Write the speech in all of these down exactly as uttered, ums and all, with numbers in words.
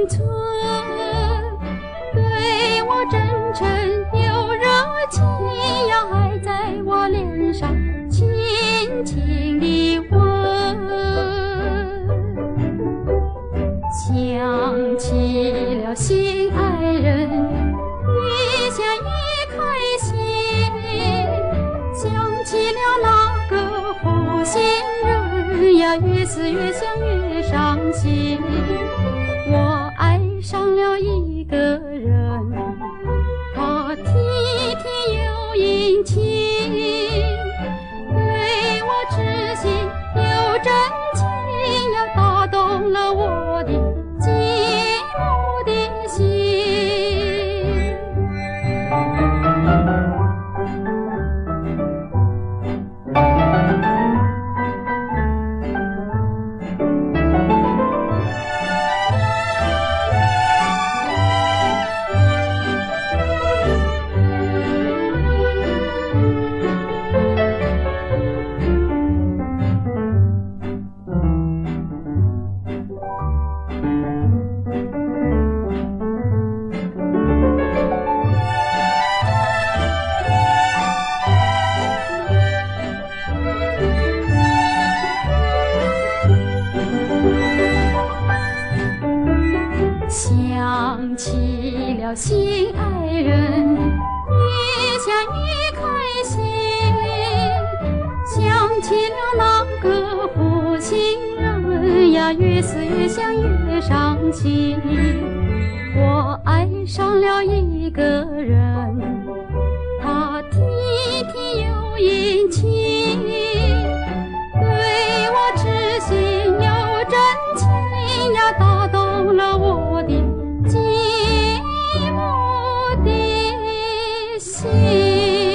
寸，对我真诚又热情呀，还在我脸上轻轻地吻。想起了心爱人，越想越开心，想起了那个负心人呀，越思越想越伤心。我爱上了一个人，他体贴又殷勤，对我痴心又真情呀，打动了我的寂寞的心。想起了心爱人，越想越开心，想起了那个负心人呀，越思越想越伤心。我爱上了一个人，他体贴又殷勤，对我痴心又真情呀，打动了我的寂寞的心。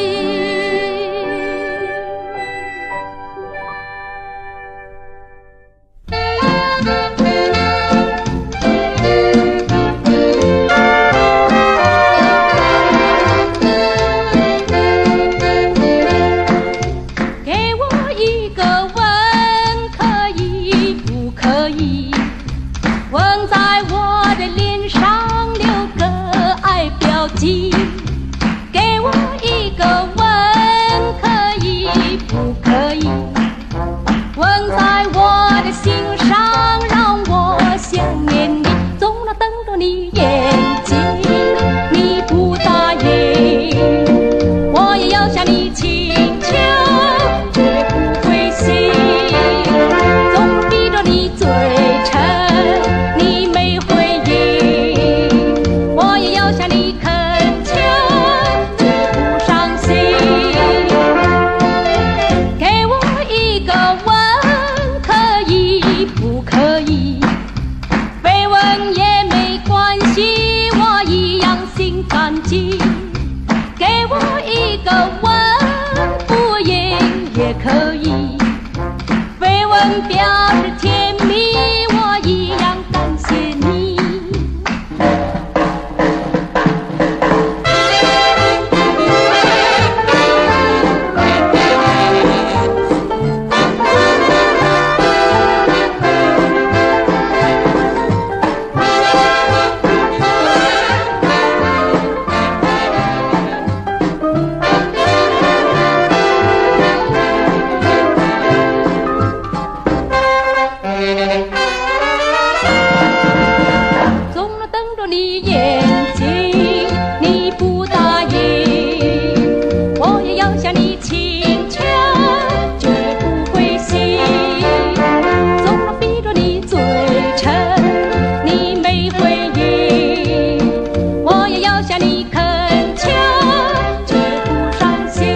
给我一个吻，可以不可以？吻在我的脸上留个爱标记。给我一个吻，可以不可以？吻在我的心上，让我想念你，总要等着你眼睛，你不答应，我也要向你请求，绝不灰心，总逼着你嘴唇，你没回应，我也要向你恳求，绝不伤心。给我一个吻，可以不可以？被吻也没关系，我一样心感激。给我一个吻，敷衍也可以。被吻表示甜蜜，我一样感谢你。总要等着你眼睛，你不答应，我也要向你请求，绝不灰心。总要逼着你嘴唇，你没回应，我也要向你恳求，绝不伤心。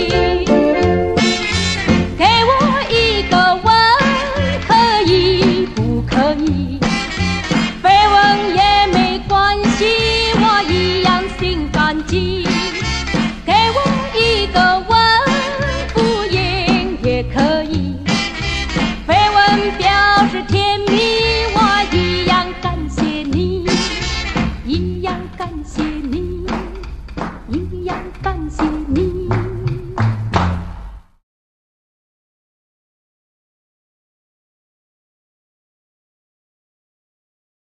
给我一个吻，可以不可以？被吻也没关系，我一样心感激。给我一个吻，敷衍也可以。被吻表示甜蜜，我一样感谢你，一样感谢你，一样感谢你。